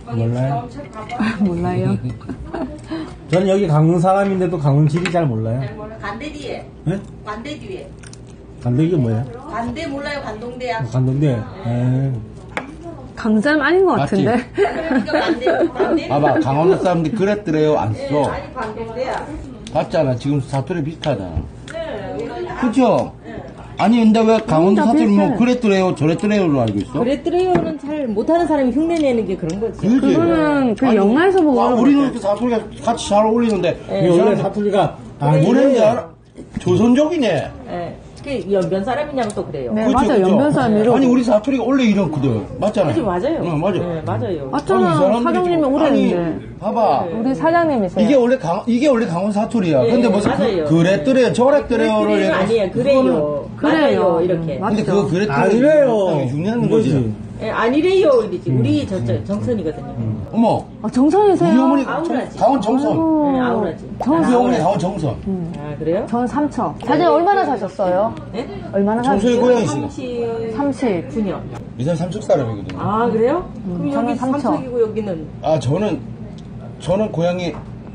몰라요? 몰라요. 저는 여기 강릉 사람인데도 강릉 지리 잘 몰라요. 관대 뒤에. 네? 관대 뒤에. 관대 이게 뭐예요? 관대 몰라요? 관동대야. 관동대. 예. 강사람 아닌 것 맞지? 같은데. 그러니까 관대. 봐봐, 강원도 사람들이 그랬더래요, 안 써. 아니 관동대야. 봤잖아, 지금 사투리 비슷하잖아. 그쵸? 아니, 근데 왜 강원도 사투리 뭐 그랬더래요, 저랬더래요로 알고 있어? 그랬더래요는 잘 못하는 사람이 흉내내는 게 그런 거지. 그지? 그거는 그 영화에서 보고. 우리는 이렇게 사투리가 같이 잘 어울리는데. 이게 원래 사투리가 뭐랬는지 알아? 조선족이네. 예. 그 연변 사람이냐고 또 그래요. 네, 그쵸, 맞아요. 그쵸? 연변 사람 이러고. 아니, 우리 사투리가 원래 이렇거든. 맞잖아요. 그치, 맞아요. 응, 맞아. 네, 맞아요. 맞잖아. 사장님이 오래했는데. 봐봐. 우리 사장님이세요. 이게 원래 강원 사투리야. 네, 근데 뭐 맞아요. 그랬더래요, 저랬더래요를 그래요 아니에요. 그래요. 그래요. 이렇게. 근데 그거 그랬더래요. 아니래요. 중요한 거지. 예, 아니래요. 이러지. 우리 정선이거든요. 어머. 아, 정선이세요? 우리 어머니 아우라지. 강원 정선. 네, 아우라지. 우리 어머니 강원 정선. 아, 그래요? 전 삼척. 사장님 얼마나 사셨어요? 네? 얼마나 정선이 사셨어요? 고향이시네. 39년. 이 사람 삼척 사람이거든요. 아, 그래요? 그럼 저는 여기 삼척. 삼척이고 여기는. 아, 저는 고향이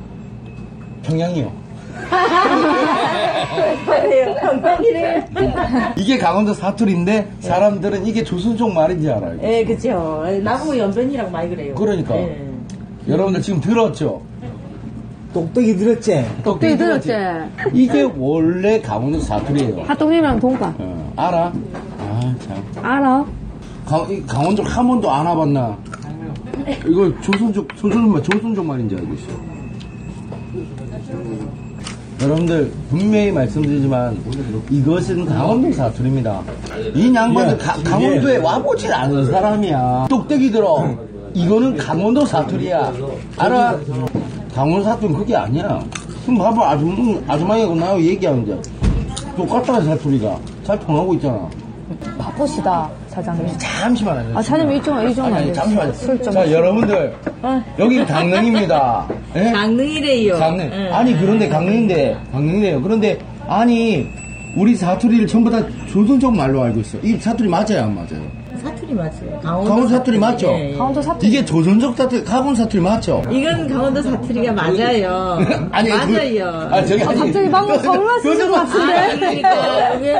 평양이요. 그래요. 평양이래요. 이게 강원도 사투리인데 사람들은 이게 조선족 말인지 알아요. 예, 그쵸. 나보고 연변이라고 많이 그래요. 그러니까. 예. 여러분들 지금 들었죠? 똑똑이 들었지? 똑똑이 들었지? 이게 원래 강원도 사투리예요. 핫도그랑 동가. 알아? 아, 참. 알아? 강원도 한 번도 안 와봤나? 이거 조선족 말인지 알고 있어. 여러분들 분명히 말씀드리지만 이것은 강원도 사투리입니다. 이 양반은 강원도에 와보질 않은 사람이야. 똑딱이 들어. 이거는 강원도 사투리야. 알아? 강원도 사투리는 그게 아니야. 그럼 봐봐, 아주머니하고 나하고 얘기하는데 똑같다, 사투리가. 잘 통하고 있잖아. 바쁘시다, 사장님. 잠시만. 아, 사장님 이쪽은 아니, 잠시만. 술 좀. 자, 여러분들. 여기 강릉입니다. 예? 강릉이래요. 강릉. 응. 아니, 그런데 강릉이래요. 그런데, 아니, 우리 사투리를 전부 다 조선족 말로 알고 있어. 이 사투리 맞아요, 안 맞아요? 사투리 맞아요. 강원 사투리 맞죠? 예, 예. 강원도 사투리. 이게 조선족 사투리, 강원 사투리 맞죠? 이건 강원도 사투리가 맞아요. 아니, 맞아요. 저기, 아니. 갑자기 방금 서울말 쓰신 것 같은데? 그러니까 이게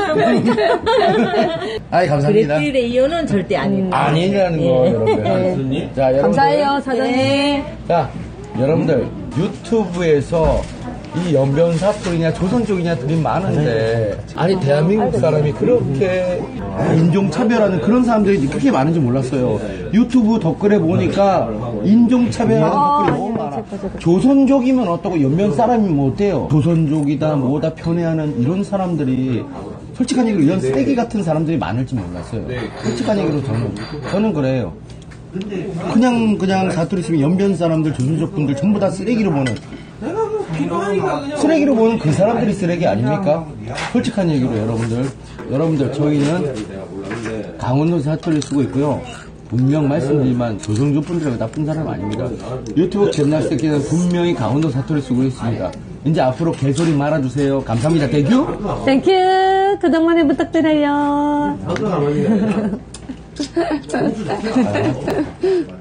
아이, 감사합니다. 그랬더래요는 절대 아니에요. 아니라는 거, 여러분. 자, 여러분들. 감사해요, 사장님. 네. 자, 여러분들, 유튜브에서 이 연변 사투리냐 조선족이냐 들이 많은데 아니 대한민국 사람이 그렇게 인종차별하는 그런 사람들이 그렇게 많은지 몰랐어요. 유튜브 댓글에 보니까 인종차별하는 댓글이 너무 많아. 조선족이면 어떻고 연변 사람이면 뭐 어때요? 조선족이다 뭐다 편애하는 이런 사람들이 솔직한 얘기로 이런 쓰레기 같은 사람들이 많을지 몰랐어요. 솔직한 얘기로 저는 그래요. 그냥 사투리 쓰면 연변 사람들 조선족 분들 전부 다 쓰레기로 보는 그 사람들이 쓰레기 아닙니까? 솔직한 얘기로 여러분들 저희는 강원도 사투리 쓰고 있고요. 분명 말씀드리지만 조선족 분들하고 나쁜 사람 아닙니다. 유튜브 잼나스 때께는 분명히 강원도 사투리 쓰고 있습니다. 이제 앞으로 개소리 말아주세요. 감사합니다. 땡큐. 땡큐. 구독 많이 부탁드려요.